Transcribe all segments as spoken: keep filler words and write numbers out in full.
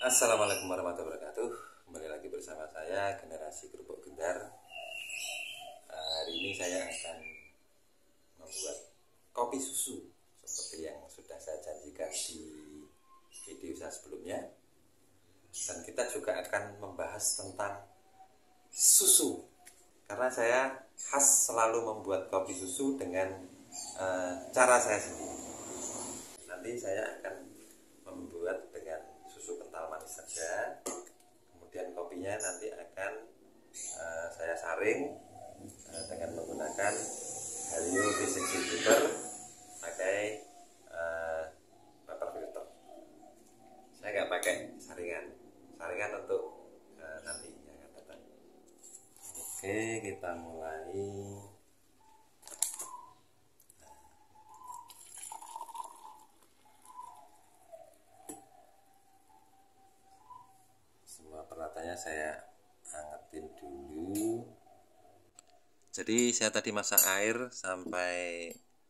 Assalamualaikum warahmatullahi wabarakatuh. Kembali lagi bersama saya Generasi Kerupuk Gendar. uh, Hari ini saya akan membuat kopi susu seperti yang sudah saya janjikan di video saya sebelumnya. Dan kita juga akan membahas tentang susu, karena saya khas selalu membuat kopi susu dengan uh, cara saya sendiri. Nanti saya akan membuat dengan susu kental manis saja, kemudian kopinya nanti akan uh, saya saring uh, dengan menggunakan Halio V enam filter pakai uh, paper filter. Saya nggak pakai saringan, saringan untuk uh, nanti yang akan datang. Oke, kita mulai. Semua peralatannya saya angetin dulu. Jadi saya tadi masak air sampai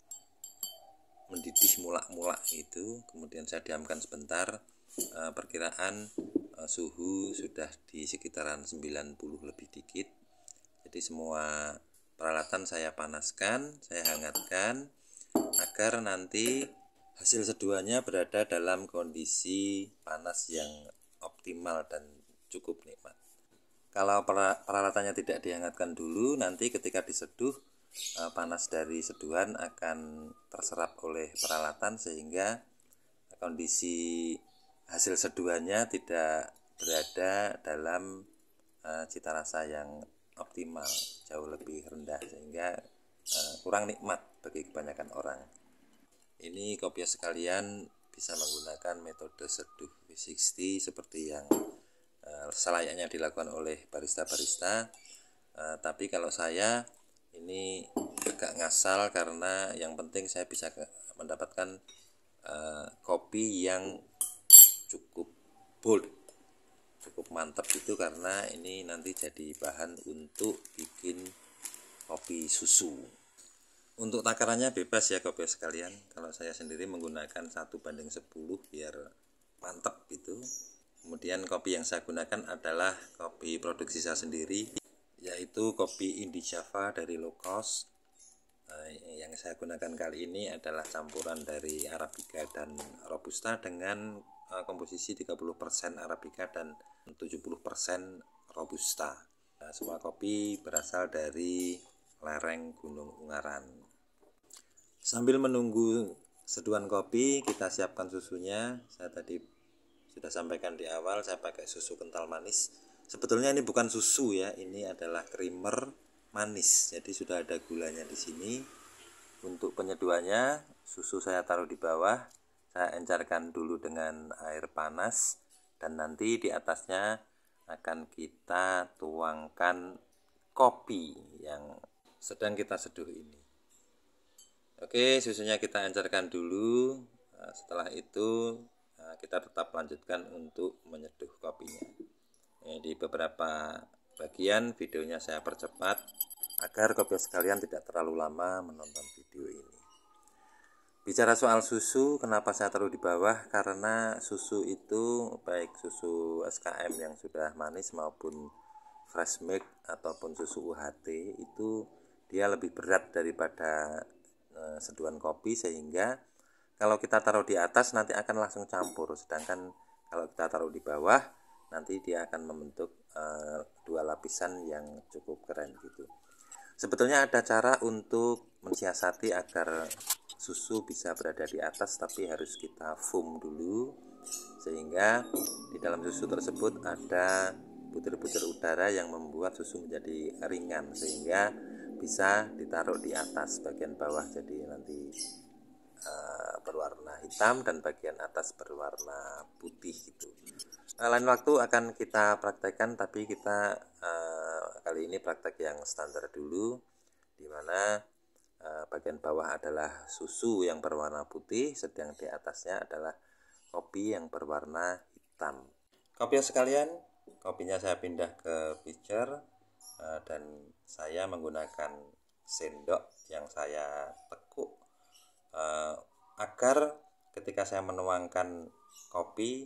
mendidih mulak-mulak itu, kemudian saya diamkan sebentar. E, perkiraan e, suhu sudah di sekitaran sembilan puluh lebih dikit. Jadi semua peralatan saya panaskan, saya hangatkan agar nanti hasil seduhannya berada dalam kondisi panas yang optimal dan cukup nikmat. Kalau peralatannya tidak dihangatkan dulu, nanti ketika diseduh panas dari seduhan akan terserap oleh peralatan sehingga kondisi hasil seduhannya tidak berada dalam cita rasa yang optimal, jauh lebih rendah sehingga kurang nikmat bagi kebanyakan orang. Ini kopiah sekalian bisa menggunakan metode seduh V enam puluh seperti yang uh, selayaknya dilakukan oleh barista-barista. Uh, tapi kalau saya ini agak ngasal karena yang penting saya bisa mendapatkan uh, kopi yang cukup bold, cukup mantap itu, karena ini nanti jadi bahan untuk bikin kopi susu. Untuk takarannya bebas ya kopi sekalian. Kalau saya sendiri menggunakan satu banding sepuluh biar mantap itu. Kemudian kopi yang saya gunakan adalah kopi produksi saya sendiri, yaitu kopi Indi Java dari Low Cost. Yang saya gunakan kali ini adalah campuran dari Arabica dan Robusta dengan komposisi tiga puluh persen Arabica dan tujuh puluh persen Robusta. Nah, semua kopi berasal dari lereng Gunung Ungaran. Sambil menunggu seduhan kopi, kita siapkan susunya. Saya tadi sudah sampaikan di awal, saya pakai susu kental manis. Sebetulnya ini bukan susu ya, ini adalah creamer manis. Jadi sudah ada gulanya di sini. Untuk penyeduhannya, susu saya taruh di bawah. Saya encerkan dulu dengan air panas, dan nanti di atasnya akan kita tuangkan kopi yang sedang kita seduh ini. Oke, susunya kita encerkan dulu. Nah, setelah itu nah, kita tetap lanjutkan untuk menyeduh kopinya. Ini di beberapa bagian videonya saya percepat agar kopi sekalian tidak terlalu lama menonton video ini. Bicara soal susu, kenapa saya taruh di bawah? Karena susu itu baik susu S K M yang sudah manis maupun fresh milk ataupun susu U H T itu dia lebih berat daripada e, seduhan kopi, sehingga kalau kita taruh di atas nanti akan langsung campur, sedangkan kalau kita taruh di bawah nanti dia akan membentuk e, dua lapisan yang cukup keren gitu. Sebetulnya ada cara untuk mensiasati agar susu bisa berada di atas, tapi harus kita foam dulu sehingga di dalam susu tersebut ada butir-butir udara yang membuat susu menjadi ringan sehingga bisa ditaruh di atas. Bagian bawah jadi nanti uh, berwarna hitam dan bagian atas berwarna putih gitu. Nah, lain waktu akan kita praktekkan, tapi kita uh, kali ini praktek yang standar dulu, dimana uh, bagian bawah adalah susu yang berwarna putih, sedang di atasnya adalah kopi yang berwarna hitam. Kopi sekalian, kopinya saya pindah ke pitcher uh, dan saya menggunakan sendok yang saya tekuk uh, agar ketika saya menuangkan kopi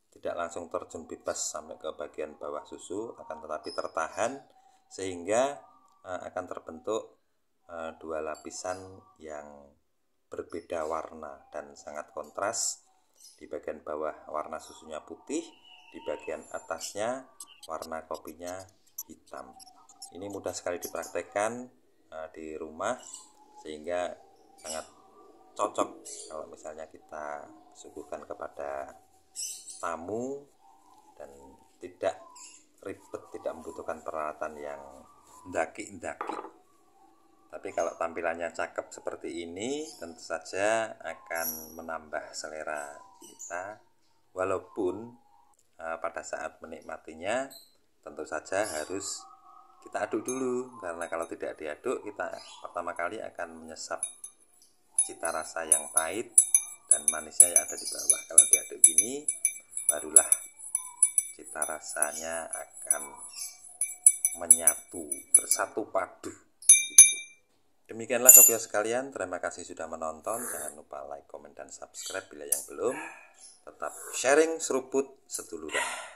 tidak langsung terjun bebas sampai ke bagian bawah susu, akan tetapi tertahan sehingga uh, akan terbentuk uh, dua lapisan yang berbeda warna dan sangat kontras. Di bagian bawah warna susunya putih, di bagian atasnya warna kopinya hitam. Ini mudah sekali dipraktekkan uh, di rumah sehingga sangat cocok kalau misalnya kita suguhkan kepada tamu dan tidak ribet, tidak membutuhkan peralatan yang ndaki-ndaki. Tapi kalau tampilannya cakep seperti ini, tentu saja akan menambah selera kita, walaupun uh, pada saat menikmatinya tentu saja harus kita aduk dulu, karena kalau tidak diaduk kita pertama kali akan menyesap cita rasa yang pahit dan manisnya yang ada di bawah. Kalau diaduk gini, barulah cita rasanya akan menyatu, bersatu padu. Demikianlah sobat sekalian, terima kasih sudah menonton. Jangan lupa like, komen, dan subscribe bila yang belum. Tetap sharing seruput seduluran.